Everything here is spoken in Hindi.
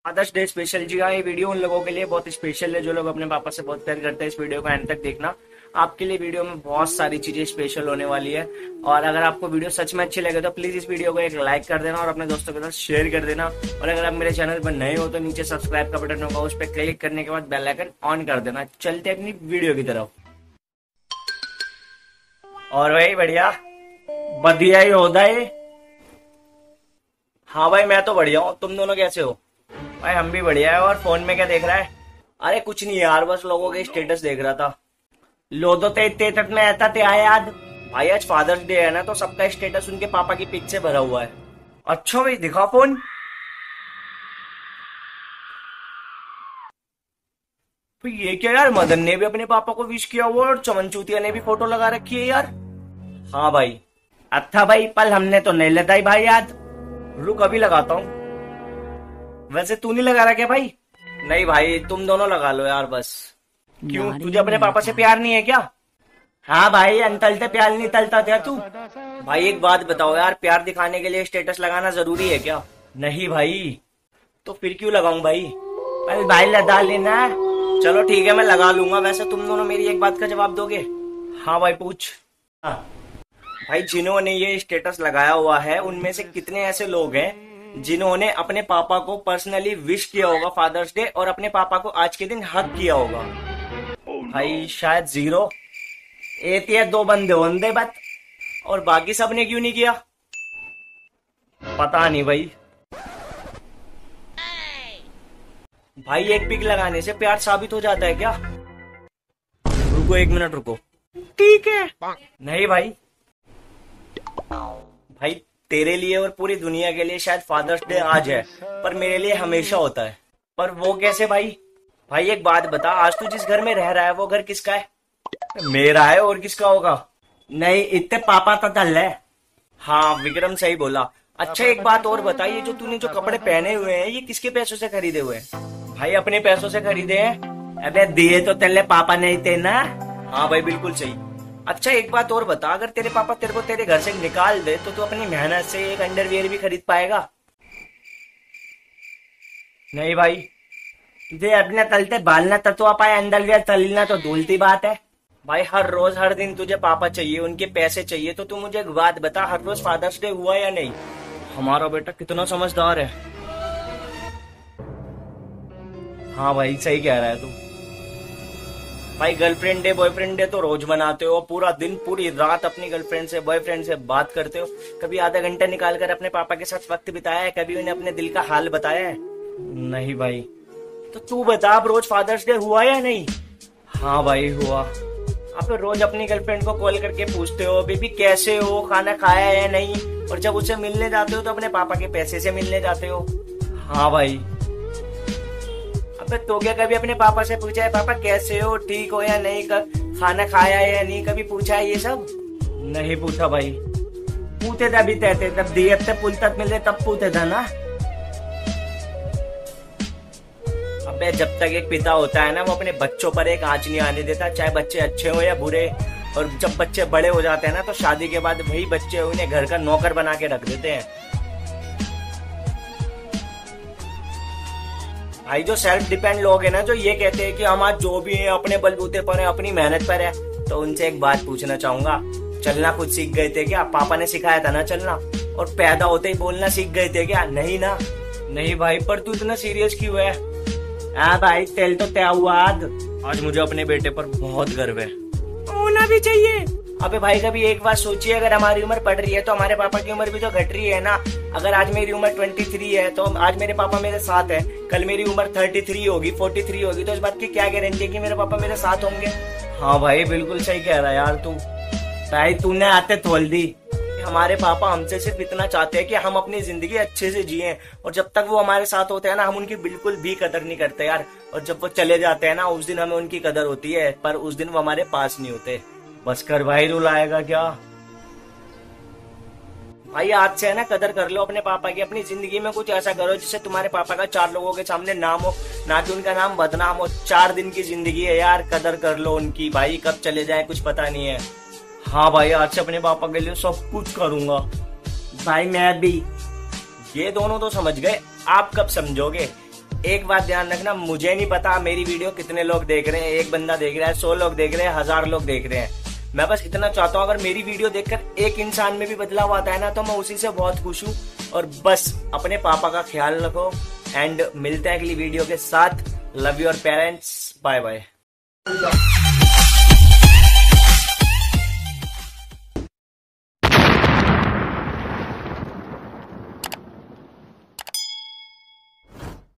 Fathers day special. जी हाँ, ये वीडियो उन लोगों के लिए बहुत स्पेशल है जो लोग अपने पापा से बहुत प्यार करते हैं। इस वीडियो को एंड तक देखना, आपके लिए वीडियो में बहुत सारी चीजें स्पेशल होने वाली है। और अगर आपको वीडियो सच में अच्छी लगे तो प्लीज इस वीडियो को एक लाइक कर देना और अपने दोस्तों के साथ शेयर कर देना। और अगर आप मेरे चैनल पर नए हो तो नीचे सब्सक्राइब का बटन होगा, उस पर क्लिक करने के बाद बेल आइकन ऑन कर देना। चलते अपनी वीडियो की तरफ। और भाई बढ़िया बढ़िया ही होता है। हाँ भाई, मैं तो बढ़िया हूँ, तुम दोनों कैसे हो? भाई हम भी बढ़िया है। और फोन में क्या देख रहा है? अरे कुछ नहीं यार, बस लोगों के स्टेटस देख रहा था। लो तो ते तक में आता ते आया याद। भाई आज फादर्स डे है ना, तो सबका स्टेटस उनके पापा की पिक से भरा हुआ है। अच्छा भाई दिखा फोन। तो ये क्या यार, मदन ने भी अपने पापा को विश किया हुआ और चमन चूतिया ने भी फोटो लगा रखी है यार। हाँ भाई। अच्छा भाई, पल हमने तो नहीं लगाई भाई याद। रुक अभी लगाता हूँ। वैसे तू नहीं लगा रहा क्या भाई? नहीं भाई, तुम दोनों लगा लो यार बस। क्यों, तुझे अपने पापा से प्यार नहीं है क्या? हाँ भाई, अनतलते प्यार नहीं तलता क्या तू? भाई एक बात बताओ यार, प्यार दिखाने के लिए स्टेटस लगाना जरूरी है क्या? नहीं भाई। तो फिर क्यों लगाऊं भाई? अरे भाई लगा लेना। चलो ठीक है, मैं लगा लूंगा। वैसे तुम दोनों मेरी एक बात का जवाब दोगे? हाँ भाई पूछ। हाँ भाई, जिन्होंने ये स्टेटस लगाया हुआ है उनमें से कितने ऐसे लोग हैं जिन्होंने अपने पापा को पर्सनली विश किया होगा फादर्स डे और अपने पापा को आज के दिन हक किया होगा? भाई शायद जीरो। एक या दो बंदे होंगे बस। और बाकी सब ने क्यों नहीं किया? पता नहीं भाई। भाई एक पिक लगाने से प्यार साबित हो जाता है क्या? रुको एक मिनट रुको। ठीक है। नहीं भाई। भाई तेरे लिए और पूरी दुनिया के लिए शायद फादर्स डे आज है, पर मेरे लिए हमेशा होता है। पर वो कैसे भाई? भाई एक बात बता, आज तू जिस घर में रह रहा है वो घर किसका है? मेरा है, और किसका होगा? नहीं, इतने पापा तो तल है। हाँ विक्रम सही बोला। अच्छा एक बात और बता, ये जो तूने जो कपड़े पहने हुए हैं ये किसके पैसों से खरीदे हुए हैं? भाई अपने पैसों से खरीदे हैं। अबे दिए तो तेरे पापा नहीं थे ना। हाँ भाई बिल्कुल सही। अच्छा एक बात और बता, अगर तेरे पापा तेरे को तेरे घर से निकाल दे तो तू अपनी मेहनत से एक अंडरवियर भी खरीद पाएगा? नहीं भाई। तुझे अपने तलते बालना तत्वा पाए, अंडरवियर तलना तो धूलती बात है। भाई हर रोज हर दिन तुझे पापा चाहिए, उनके पैसे चाहिए, तो तू मुझे एक बात बता, हर रोज फादर्स डे हुआ या नहीं? हमारा बेटा कितना समझदार है। हाँ भाई सही कह रहा है तू। भाई गर्लफ्रेंड डे बॉयफ्रेंड डे तो रोज मनाते हो, पूरा दिन पूरी रात अपनी गर्लफ्रेंड से बॉयफ्रेंड से बात करते हो। कभी आधा घंटा निकाल कर अपने पापा के साथ वक्त बिताया है? कभी उन्हें अपने दिल का हाल बताया है? नहीं भाई। तो तू बता, अब रोज फादर्स डे हुआ या नहीं? हाँ भाई हुआ। आप रोज अपनी गर्लफ्रेंड को कॉल करके पूछते हो बेबी कैसे हो, खाना खाया है या नहीं? और जब उससे मिलने जाते हो तो अपने पापा के पैसे से मिलने जाते हो। हाँ भाई। अबे तो क्या कभी अपने पापा से पूछा है पापा कैसे हो, ठीक हो या नहीं, खाना खाया है या नहीं? कभी पूछा है ये सब? नहीं पूछा भाई। पूछे तभी तहते तब दिए तब पुल तक मिले तब पूछे था ना। अबे जब तक एक पिता होता है ना, वो अपने बच्चों पर एक आंच नहीं आने देता, चाहे बच्चे अच्छे हो या बुरे। और जब बच्चे बड़े हो जाते हैं ना, तो शादी के बाद वही बच्चे उन्हें घर का नौकर बना के रख देते हैं। भाई जो सेल्फ डिपेंड लोग हैं ना, जो ये कहते हैं कि हम आज जो भी है अपने बलबूते पर है, अपनी मेहनत पर है, तो उनसे एक बात पूछना चाहूंगा, चलना खुद सीख गए थे क्या? पापा ने सिखाया था ना चलना? और पैदा होते ही बोलना सीख गए थे क्या? नहीं ना। नहीं भाई, पर तू इतना सीरियस क्यों है? हाँ भाई तेल तो तय हुआ आज मुझे अपने बेटे पर बहुत गर्व है। होना भी चाहिए। अबे भाई कभी एक बात सोचिए, अगर हमारी उम्र बढ़ रही है तो हमारे पापा की उम्र भी तो घट रही है ना। अगर आज मेरी उम्र 23 है तो आज मेरे पापा मेरे साथ है, कल मेरी उम्र 33 होगी, 43 होगी, तो इस बात की क्या गारंटी है कि मेरे पापा मेरे साथ होंगे? हाँ भाई बिल्कुल सही कह रहा है यार तू। भाई तूने आते तोल दी। हमारे पापा हमसे सिर्फ इतना चाहते हैं कि हम अपनी जिंदगी अच्छे से जिएं, और जब तक वो हमारे साथ होते हैं ना, हम उनकी बिल्कुल भी कदर नहीं करते यार। और जब वो चले जाते हैं ना, उस दिन हमें उनकी कदर होती है, पर उस दिन वो हमारे पास नहीं होते। बस कर भाई, रुलाएगा क्या? भाई आज से है ना कदर कर लो अपने पापा की। अपनी जिंदगी में कुछ ऐसा करो जिससे तुम्हारे पापा का 4 लोगों के सामने नाम हो, ना कि उनका नाम बदनाम हो। 4 दिन की जिंदगी है यार, कदर कर लो उनकी। भाई कब चले जाए कुछ पता नहीं है। हाँ भाई आज से अपने पापा के लिए सब कुछ करूंगा। भाई मैं भी। ये दोनों तो समझ गए, आप कब समझोगे? एक बात ध्यान रखना, मुझे नहीं पता मेरी वीडियो कितने लोग देख रहे हैं, 1 बंदा देख रहा है, 100 लोग देख रहे हैं, 1000 लोग देख रहे हैं। मैं बस इतना चाहता हूँ, अगर मेरी वीडियो देखकर एक इंसान में भी बदलाव आता है ना, तो मैं उसी से बहुत खुश हूँ। और बस अपने पापा का ख्याल रखो एंड मिलते हैं अगली वीडियो के साथ। Love your parents, bye bye.